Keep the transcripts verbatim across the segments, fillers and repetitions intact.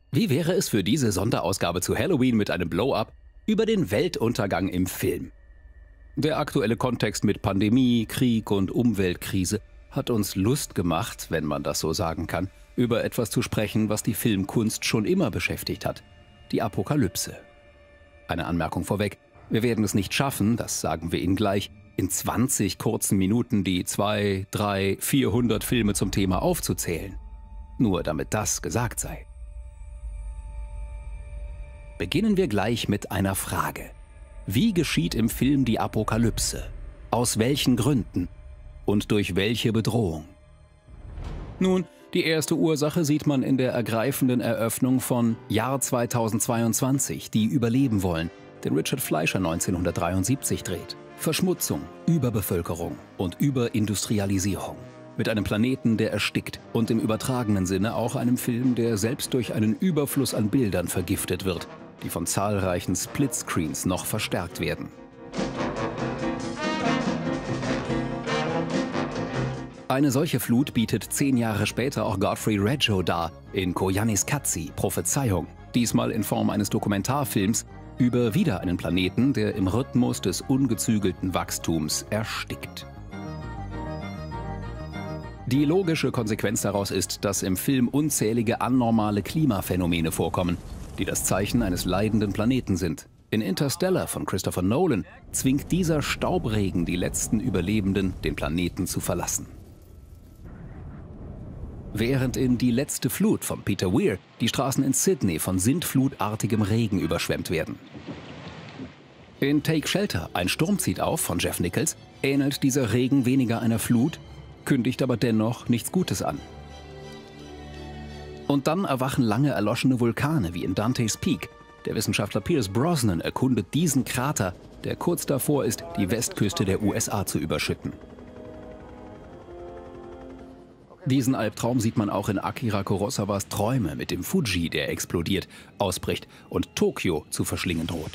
Wie wäre es für diese Sonderausgabe zu Halloween mit einem Blow-up über den Weltuntergang im Film? Der aktuelle Kontext mit Pandemie, Krieg und Umweltkrise hat uns Lust gemacht, wenn man das so sagen kann, über etwas zu sprechen, was die Filmkunst schon immer beschäftigt hat: die Apokalypse. Eine Anmerkung vorweg: Wir werden es nicht schaffen, das sagen wir Ihnen gleich, in zwanzig kurzen Minuten die zwei, drei, vierhundert Filme zum Thema aufzuzählen. Nur damit das gesagt sei. Beginnen wir gleich mit einer Frage. Wie geschieht im Film die Apokalypse? Aus welchen Gründen? Und durch welche Bedrohung? Nun, die erste Ursache sieht man in der ergreifenden Eröffnung von Jahr zweitausendzweiundzwanzig, die überleben wollen, den Richard Fleischer neunzehnhundertdreiundsiebzig dreht. Verschmutzung, Überbevölkerung und Überindustrialisierung. Mit einem Planeten, der erstickt, und im übertragenen Sinne auch einem Film, der selbst durch einen Überfluss an Bildern vergiftet wird, die von zahlreichen Splitscreens noch verstärkt werden. Eine solche Flut bietet zehn Jahre später auch Godfrey Reggio dar in Koyaanisqatsi, Prophezeiung, diesmal in Form eines Dokumentarfilms über wieder einen Planeten, der im Rhythmus des ungezügelten Wachstums erstickt. Die logische Konsequenz daraus ist, dass im Film unzählige anormale Klimaphänomene vorkommen, die das Zeichen eines leidenden Planeten sind. In Interstellar von Christopher Nolan zwingt dieser Staubregen die letzten Überlebenden, den Planeten zu verlassen. Während in Die letzte Flut von Peter Weir die Straßen in Sydney von sintflutartigem Regen überschwemmt werden. In Take Shelter, Ein Sturm zieht auf von Jeff Nichols, ähnelt dieser Regen weniger einer Flut, kündigt aber dennoch nichts Gutes an. Und dann erwachen lange erloschene Vulkane wie in Dante's Peak. Der Wissenschaftler Pierce Brosnan erkundet diesen Krater, der kurz davor ist, die Westküste der U S A zu überschütten. Diesen Albtraum sieht man auch in Akira Kurosawas Träume mit dem Fuji, der explodiert, ausbricht und Tokio zu verschlingen droht.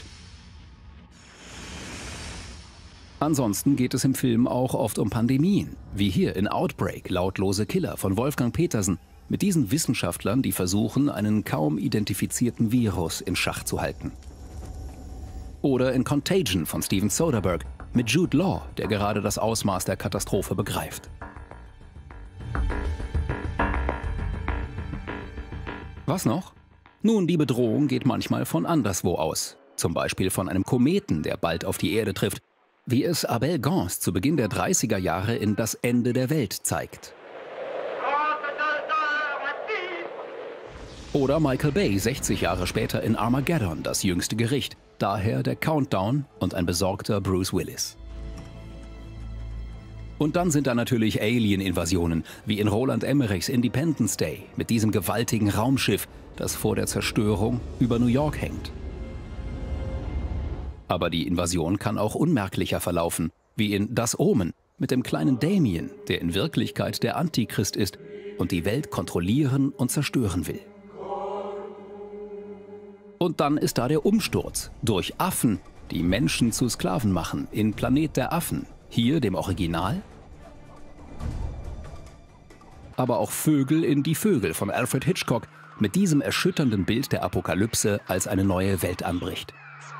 Ansonsten geht es im Film auch oft um Pandemien, wie hier in Outbreak, Lautlose Killer von Wolfgang Petersen, mit diesen Wissenschaftlern, die versuchen, einen kaum identifizierten Virus in Schach zu halten. Oder in Contagion von Steven Soderbergh mit Jude Law, der gerade das Ausmaß der Katastrophe begreift. Was noch? Nun, die Bedrohung geht manchmal von anderswo aus. Zum Beispiel von einem Kometen, der bald auf die Erde trifft, wie es Abel Gance zu Beginn der dreißiger Jahre in Das Ende der Welt zeigt. Oder Michael Bay sechzig Jahre später in Armageddon, Das jüngste Gericht, daher der Countdown und ein besorgter Bruce Willis. Und dann sind da natürlich Alien-Invasionen, wie in Roland Emmerichs Independence Day, mit diesem gewaltigen Raumschiff, das vor der Zerstörung über New York hängt. Aber die Invasion kann auch unmerklicher verlaufen, wie in Das Omen, mit dem kleinen Damien, der in Wirklichkeit der Antichrist ist und die Welt kontrollieren und zerstören will. Und dann ist da der Umsturz durch Affen, die Menschen zu Sklaven machen, in Planet der Affen, hier dem Original. Aber auch Vögel in Die Vögel von Alfred Hitchcock, mit diesem erschütternden Bild der Apokalypse, als eine neue Welt anbricht.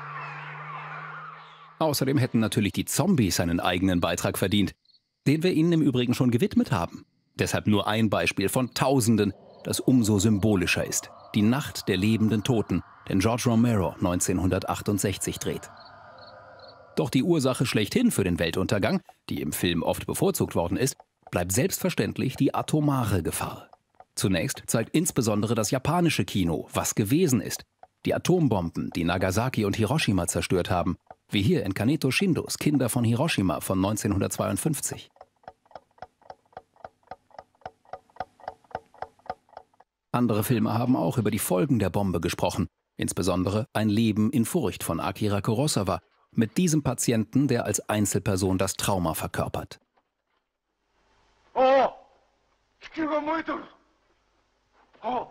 Außerdem hätten natürlich die Zombies einen eigenen Beitrag verdient, den wir ihnen im Übrigen schon gewidmet haben. Deshalb nur ein Beispiel von Tausenden, das umso symbolischer ist: Die Nacht der lebenden Toten, den George Romero neunzehnhundertachtundsechzig dreht. Doch die Ursache schlechthin für den Weltuntergang, die im Film oft bevorzugt worden ist, bleibt selbstverständlich die atomare Gefahr. Zunächst zeigt insbesondere das japanische Kino, was gewesen ist: Die Atombomben, die Nagasaki und Hiroshima zerstört haben, wie hier in Kaneto Shindos Kinder von Hiroshima von neunzehnhundertzweiundfünfzig. Andere Filme haben auch über die Folgen der Bombe gesprochen, insbesondere Ein Leben in Furcht von Akira Kurosawa, mit diesem Patienten, der als Einzelperson das Trauma verkörpert. Oh! Oh!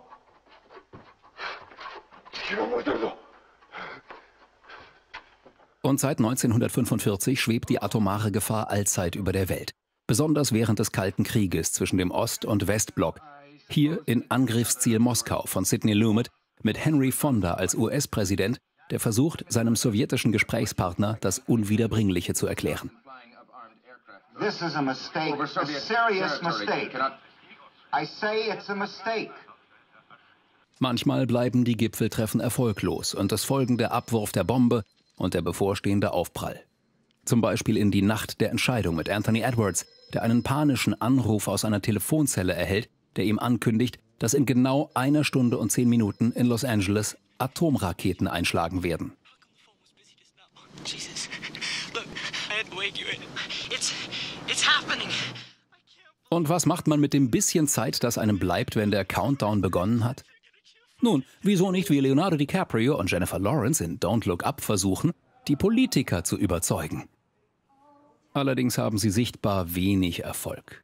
Und seit neunzehnhundertfünfundvierzig schwebt die atomare Gefahr allzeit über der Welt. Besonders während des Kalten Krieges zwischen dem Ost- und Westblock. Hier in Angriffsziel Moskau von Sidney Lumet mit Henry Fonda als U S-Präsident, der versucht, seinem sowjetischen Gesprächspartner das Unwiederbringliche zu erklären. This is a mistake, a serious mistake. I say it's a mistake. Manchmal bleiben die Gipfeltreffen erfolglos und es folgen der Abwurf der Bombe und der bevorstehende Aufprall. Zum Beispiel in Die Nacht der Entscheidung mit Anthony Edwards, der einen panischen Anruf aus einer Telefonzelle erhält, der ihm ankündigt, dass in genau einer Stunde und zehn Minuten in Los Angeles Atomraketen einschlagen werden. Jesus. Look, I had to wake you. It's, it's happening. Und was macht man mit dem bisschen Zeit, das einem bleibt, wenn der Countdown begonnen hat? Nun, wieso nicht wie Leonardo DiCaprio und Jennifer Lawrence in Don't Look Up versuchen, die Politiker zu überzeugen? Allerdings haben sie sichtbar wenig Erfolg.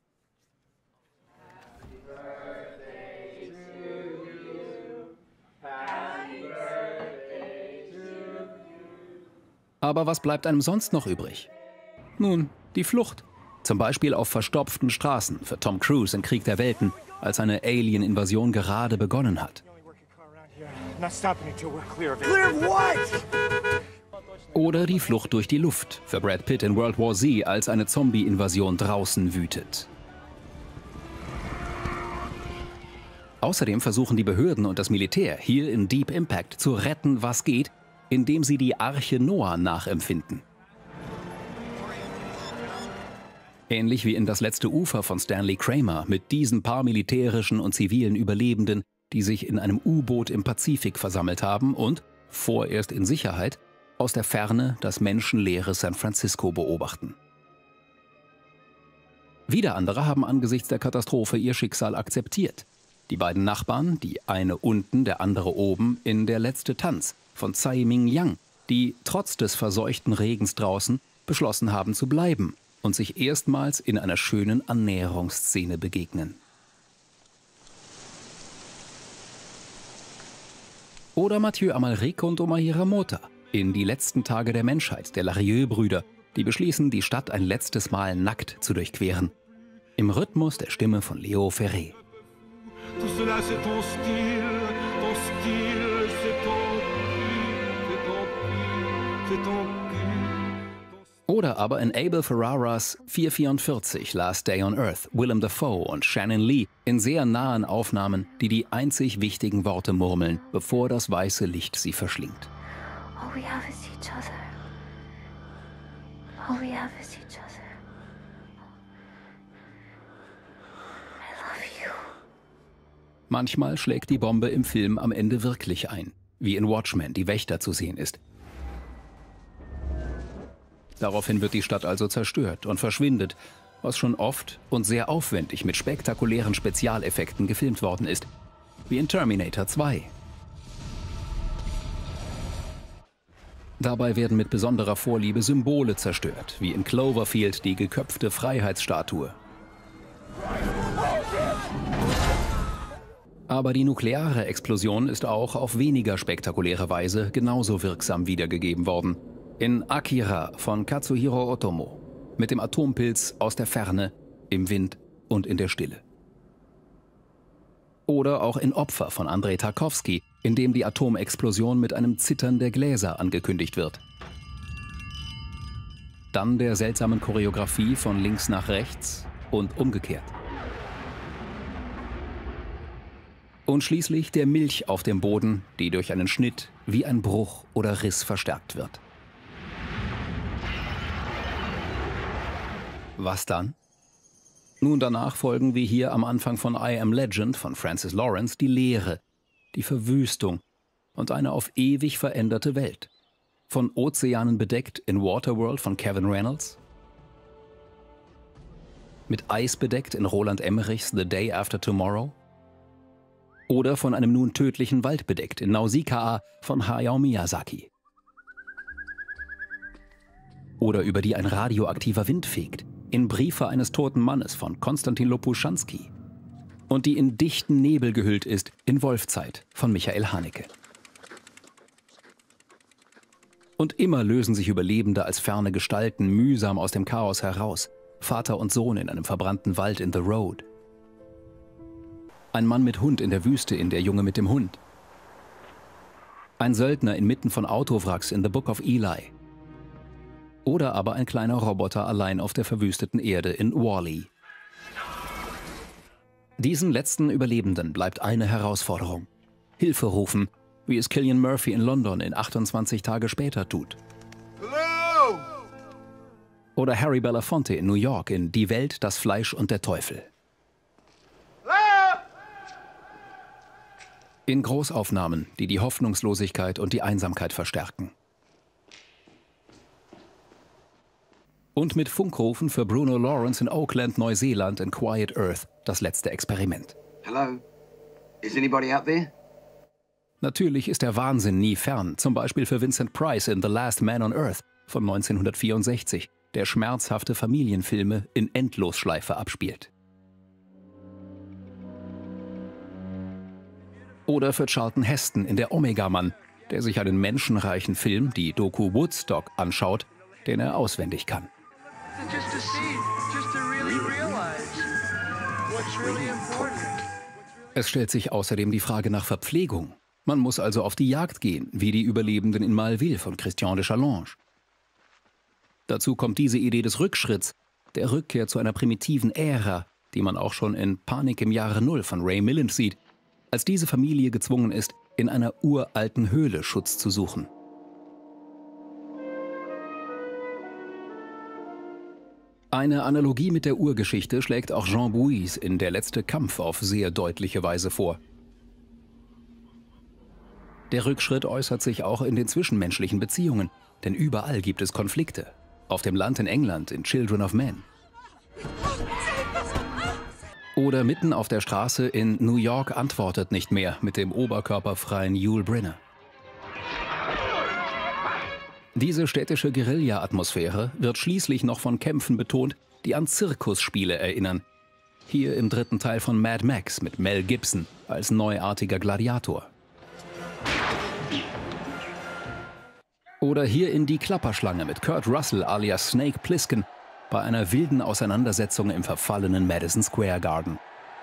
Aber was bleibt einem sonst noch übrig? Nun, die Flucht. Zum Beispiel auf verstopften Straßen für Tom Cruise in Krieg der Welten, als eine Alien-Invasion gerade begonnen hat. Oder die Flucht durch die Luft für Brad Pitt in World War Z, als eine Zombie-Invasion draußen wütet. Außerdem versuchen die Behörden und das Militär hier in Deep Impact zu retten, was geht, indem sie die Arche Noah nachempfinden. Ähnlich wie in Das letzte Ufer von Stanley Kramer mit diesen paramilitärischen und zivilen Überlebenden, die sich in einem U-Boot im Pazifik versammelt haben und, vorerst in Sicherheit, aus der Ferne das menschenleere San Francisco beobachten. Wieder andere haben angesichts der Katastrophe ihr Schicksal akzeptiert. Die beiden Nachbarn, die eine unten, der andere oben, in Der letzte Tanz von Tsai Ming-liang, die trotz des verseuchten Regens draußen beschlossen haben zu bleiben und sich erstmals in einer schönen Annäherungsszene begegnen. Oder Mathieu Amalric und Omaira Mota in Die letzten Tage der Menschheit der Larieux-Brüder, die beschließen, die Stadt ein letztes Mal nackt zu durchqueren. Im Rhythmus der Stimme von Leo Ferré. Oder aber in Abel Ferraras vier vierundvierzig Last Day on Earth, Willem Dafoe und Shannon Lee in sehr nahen Aufnahmen, die die einzig wichtigen Worte murmeln, bevor das weiße Licht sie verschlingt. All we have is each other. All we have is each other. I love you. Manchmal schlägt die Bombe im Film am Ende wirklich ein, wie in Watchmen die Wächter zu sehen ist. Daraufhin wird die Stadt also zerstört und verschwindet, was schon oft und sehr aufwendig mit spektakulären Spezialeffekten gefilmt worden ist, wie in Terminator zwei. Dabei werden mit besonderer Vorliebe Symbole zerstört, wie in Cloverfield die geköpfte Freiheitsstatue. Aber die nukleare Explosion ist auch auf weniger spektakuläre Weise genauso wirksam wiedergegeben worden. In Akira von Katsuhiro Otomo, mit dem Atompilz aus der Ferne, im Wind und in der Stille. Oder auch in Opfer von Andrei Tarkovsky, in dem die Atomexplosion mit einem Zittern der Gläser angekündigt wird. Dann der seltsamen Choreografie von links nach rechts und umgekehrt. Und schließlich der Milch auf dem Boden, die durch einen Schnitt wie ein Bruch oder Riss verstärkt wird. Was dann? Nun, danach folgen wie hier am Anfang von I Am Legend von Francis Lawrence die Leere, die Verwüstung und eine auf ewig veränderte Welt. Von Ozeanen bedeckt in Waterworld von Kevin Reynolds, mit Eis bedeckt in Roland Emmerichs The Day After Tomorrow oder von einem nun tödlichen Wald bedeckt in Nausicaa von Hayao Miyazaki. Oder über die ein radioaktiver Wind fegt, in Briefe eines toten Mannes von Konstantin Lopuschanski. Und die in dichten Nebel gehüllt ist in Wolfzeit von Michael Haneke. Und immer lösen sich Überlebende als ferne Gestalten mühsam aus dem Chaos heraus. Vater und Sohn in einem verbrannten Wald in The Road. Ein Mann mit Hund in der Wüste in Der Junge mit dem Hund. ein Söldner inmitten von Autowracks in The Book of Eli. Oder aber ein kleiner Roboter allein auf der verwüsteten Erde in Wall-E. Diesen letzten Überlebenden bleibt eine Herausforderung: Hilfe rufen, wie es Cillian Murphy in London in achtundzwanzig Tage später tut. Hello! Oder Harry Belafonte in New York in Die Welt, das Fleisch und der Teufel. Hello! In Großaufnahmen, die die Hoffnungslosigkeit und die Einsamkeit verstärken. Und mit Funkrufen für Bruno Lawrence in Auckland, Neuseeland in Quiet Earth, das letzte Experiment. Hello? Is anybody out there? Natürlich ist der Wahnsinn nie fern, zum Beispiel für Vincent Price in The Last Man on Earth von neunzehnhundertvierundsechzig, der schmerzhafte Familienfilme in Endlosschleife abspielt. Oder für Charlton Heston in Der Omega-Mann, der sich einen menschenreichen Film, die Doku Woodstock, anschaut, den er auswendig kann. Just to see, just to really realize what's really important. Es stellt sich außerdem die Frage nach Verpflegung. Man muss also auf die Jagd gehen, wie die Überlebenden in Malville von Christian de Challonge. Dazu kommt diese Idee des Rückschritts, der Rückkehr zu einer primitiven Ära, die man auch schon in Panik im Jahre Null von Ray Milland sieht, als diese Familie gezwungen ist, in einer uralten Höhle Schutz zu suchen. Eine Analogie mit der Urgeschichte schlägt auch Jean Bouys in Der letzte Kampf auf sehr deutliche Weise vor. Der Rückschritt äußert sich auch in den zwischenmenschlichen Beziehungen, denn überall gibt es Konflikte. Auf dem Land in England, in Children of Men. Oder mitten auf der Straße in New York antwortet nicht mehr mit dem oberkörperfreien Yul Brynner. Diese städtische Guerilla-Atmosphäre wird schließlich noch von Kämpfen betont, die an Zirkusspiele erinnern. Hier im dritten Teil von Mad Max mit Mel Gibson als neuartiger Gladiator. Oder hier in Die Klapperschlange mit Kurt Russell alias Snake Plissken bei einer wilden Auseinandersetzung im verfallenen Madison Square Garden.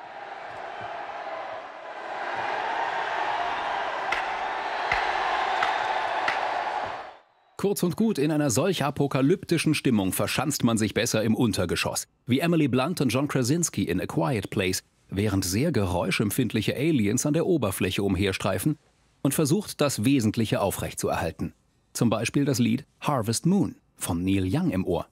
Kurz und gut, in einer solch apokalyptischen Stimmung verschanzt man sich besser im Untergeschoss, wie Emily Blunt und John Krasinski in A Quiet Place, während sehr geräuschempfindliche Aliens an der Oberfläche umherstreifen und versucht, das Wesentliche aufrechtzuerhalten. Zum Beispiel das Lied Harvest Moon von Neil Young im Ohr.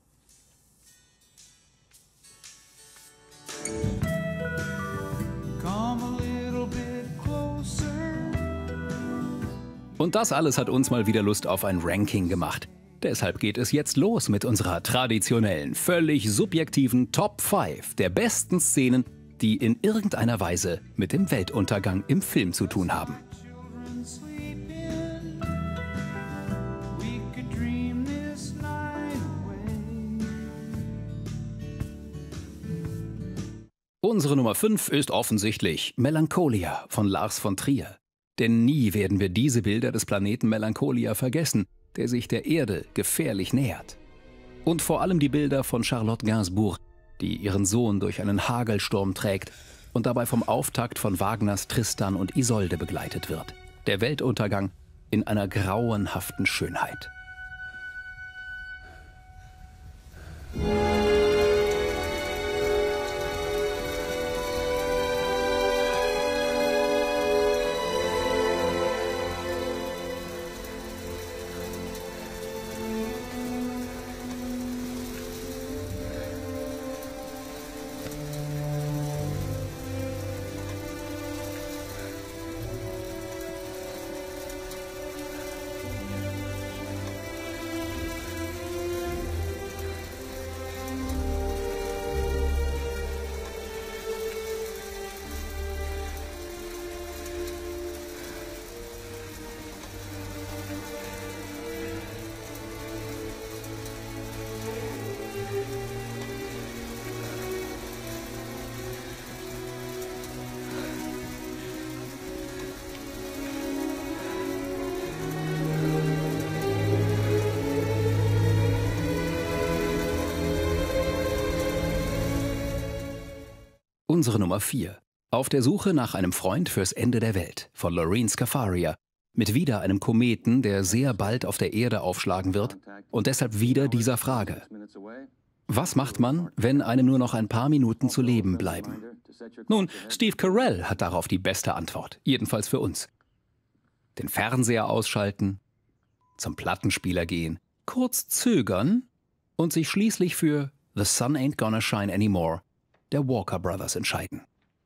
Und das alles hat uns mal wieder Lust auf ein Ranking gemacht. Deshalb geht es jetzt los mit unserer traditionellen, völlig subjektiven Top fünf der besten Szenen, die in irgendeiner Weise mit dem Weltuntergang im Film zu tun haben. Unsere Nummer fünf ist offensichtlich Melancholia von Lars von Trier. Denn nie werden wir diese Bilder des Planeten Melancholia vergessen, der sich der Erde gefährlich nähert. Und vor allem die Bilder von Charlotte Gainsbourg, die ihren Sohn durch einen Hagelsturm trägt und dabei vom Auftakt von Wagners Tristan und Isolde begleitet wird. Der Weltuntergang in einer grauenhaften Schönheit. Unsere Nummer vier. Auf der Suche nach einem Freund fürs Ende der Welt von Lorene Scafaria mit wieder einem Kometen, der sehr bald auf der Erde aufschlagen wird, und deshalb wieder dieser Frage: Was macht man, wenn einem nur noch ein paar Minuten zu leben bleiben? Nun, Steve Carell hat darauf die beste Antwort, jedenfalls für uns. Den Fernseher ausschalten, zum Plattenspieler gehen, kurz zögern und sich schließlich für The Sun Ain't Gonna Shine Anymore der Walker Brothers entscheiden.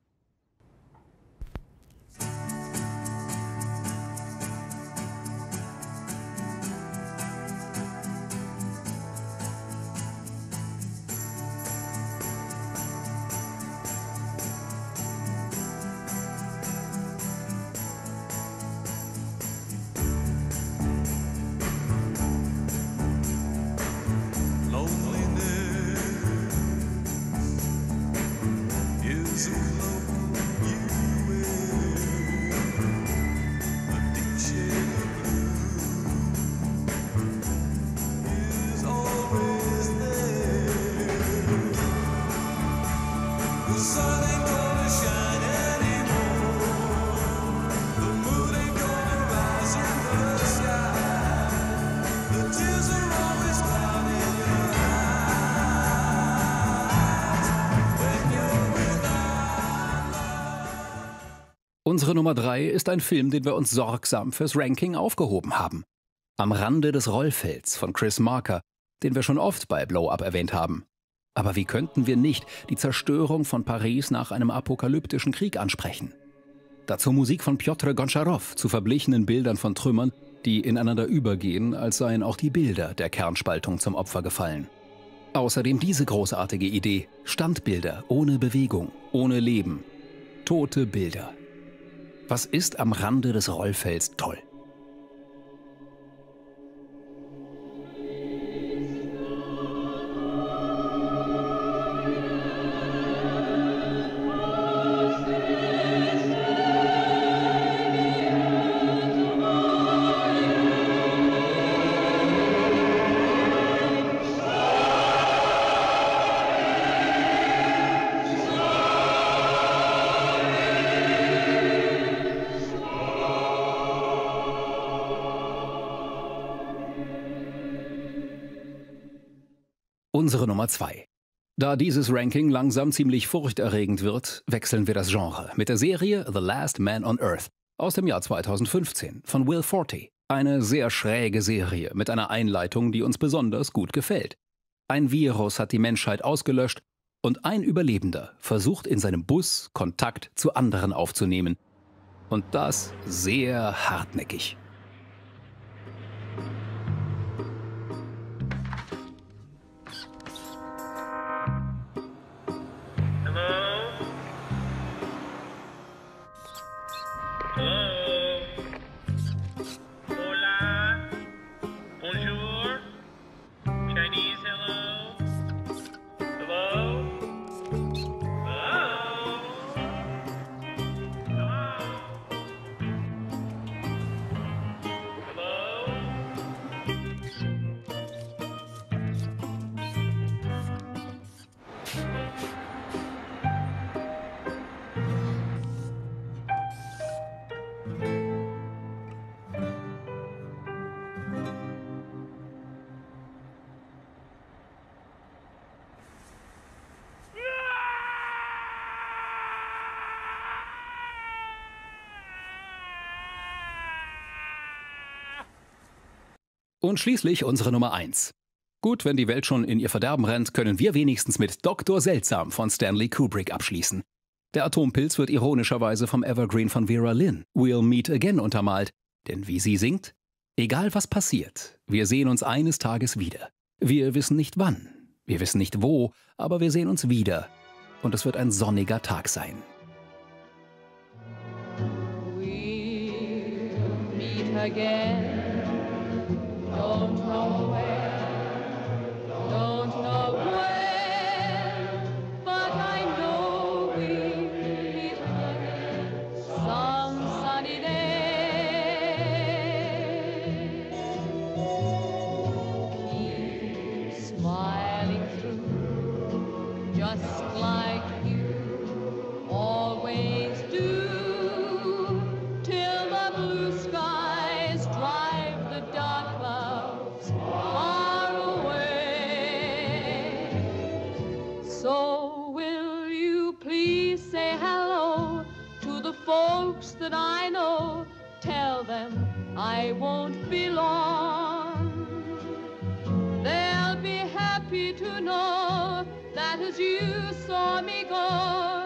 Unsere Nummer drei ist ein Film, den wir uns sorgsam fürs Ranking aufgehoben haben. Am Rande des Rollfelds von Chris Marker, den wir schon oft bei Blow Up erwähnt haben. Aber wie könnten wir nicht die Zerstörung von Paris nach einem apokalyptischen Krieg ansprechen? Dazu Musik von Piotr Gontscharow zu verblichenen Bildern von Trümmern, die ineinander übergehen, als seien auch die Bilder der Kernspaltung zum Opfer gefallen. Außerdem diese großartige Idee: Standbilder ohne Bewegung, ohne Leben. Tote Bilder. Was ist am Rande des Rollfelds toll? Unsere Nummer zwei. Da dieses Ranking langsam ziemlich furchterregend wird, wechseln wir das Genre mit der Serie The Last Man on Earth aus dem Jahr zweitausendfünfzehn von Will Forte. Eine sehr schräge Serie mit einer Einleitung, die uns besonders gut gefällt. Ein Virus hat die Menschheit ausgelöscht und ein Überlebender versucht in seinem Bus Kontakt zu anderen aufzunehmen. Und das sehr hartnäckig. Und schließlich unsere Nummer eins. Gut, wenn die Welt schon in ihr Verderben rennt, können wir wenigstens mit Doktor Seltsam von Stanley Kubrick abschließen. Der Atompilz wird ironischerweise vom Evergreen von Vera Lynn, We'll Meet Again, untermalt. Denn wie sie singt: Egal was passiert, wir sehen uns eines Tages wieder. Wir wissen nicht wann, wir wissen nicht wo, aber wir sehen uns wieder. Und es wird ein sonniger Tag sein. We'll meet again. Don't know where, don't know when, but I know we'll meet again some sunny day. Keep smiling through, just like you always do, till the blue sky folks that I know, tell them I won't be long. They'll be happy to know that as you saw me go,